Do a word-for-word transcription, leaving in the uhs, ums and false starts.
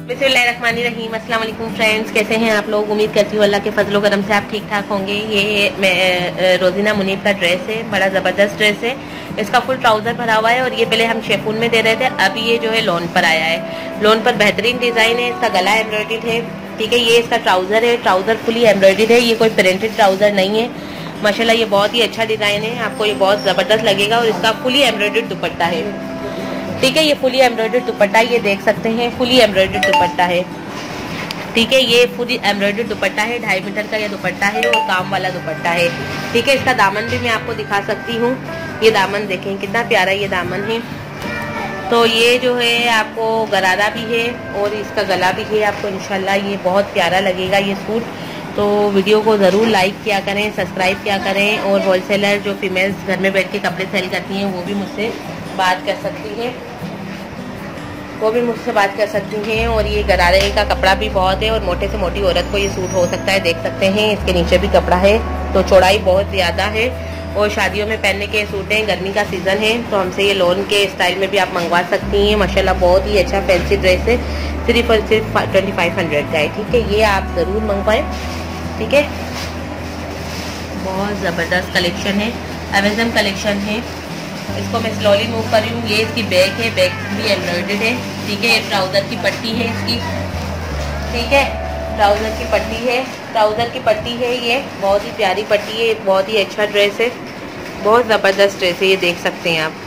बिस्मिल्लाहिर्रहमानिर्रहीम। अस्सलाम वालेकुम फ्रेंड्स, कैसे हैं आप लोग? उम्मीद करती हूँ अल्लाह के फजलो करम से आप ठीक ठाक होंगे। ये मैं रोजिना मुनीब का ड्रेस है, बड़ा ज़बरदस्त ड्रेस है। इसका फुल ट्राउज़र भरा हुआ है और ये पहले हम शिफॉन में दे रहे थे, अब ये जो है लोन पर आया है। लोन पर बेहतरीन डिज़ाइन है, इसका गला एम्ब्रॉयडर्ड है, ठीक है। ये इसका ट्राउज़र है, ट्राउज़र फुली एम्ब्रॉयडर्ड है, ये कोई प्रिंटेड ट्राउज़र नहीं है। माशाल्लाह ये बहुत ही अच्छा डिज़ाइन है, आपको ये बहुत ज़बरदस्त लगेगा। और इसका फुली एम्ब्रॉयडर्ड दुपट्टा है, ठीक है। ये फुली एम्ब्रॉयडर्ड दुपट्टा, ये देख सकते हैं, फुली एम्ब्रॉयडर्ड दुपट्टा है, ठीक है। ये फुली एम्ब्रॉयडर्ड दुपट्टा है, ढाई मीटर का ये दुपट्टा है और काम वाला दुपट्टा है, ठीक है। इसका दामन भी मैं आपको दिखा सकती हूँ। ये दामन देखें कितना प्यारा ये दामन है। तो ये जो है आपको गरारा भी है और इसका गला भी है। आपको इंशाल्लाह ये बहुत प्यारा लगेगा ये सूट। तो वीडियो को ज़रूर लाइक किया करें, सब्सक्राइब किया करें। और होलसेलर जो फीमेल्स घर में बैठ के कपड़े सेल करती हैं वो भी मुझसे बात कर सकती हैं, वो भी मुझसे बात कर सकती हैं। और ये गरारे का कपड़ा भी बहुत है और मोटे से मोटी औरत को ये सूट हो सकता है, देख सकते हैं। इसके नीचे भी कपड़ा है, तो चौड़ाई बहुत ज़्यादा है और शादियों में पहनने के सूट हैं। गर्मी का सीज़न है तो हमसे ये लोन के स्टाइल में भी आप मंगवा सकती हैं। माशाल्लाह बहुत ही अच्छा फैंसी ड्रेस है, सिर्फ और सिर्फ ट्वेंटी फाइव हंड्रेड का है, ठीक है। ये आप ज़रूर मंगवाएं, ठीक है। बहुत ज़बरदस्त कलेक्शन है, अमेज़न कलेक्शन है। इसको मैं स्लोली मूव कर रही हूँ। ये इसकी बैक है, बैक भी एम्ब्रॉयडर्ड है, ठीक है। ये ट्राउज़र की पट्टी है इसकी, ठीक है। ट्राउज़र की पट्टी है, ट्राउज़र की पट्टी है, ये बहुत ही प्यारी पट्टी है, बहुत ही अच्छा ड्रेस है, बहुत ज़बरदस्त ड्रेस है, ये देख सकते हैं आप।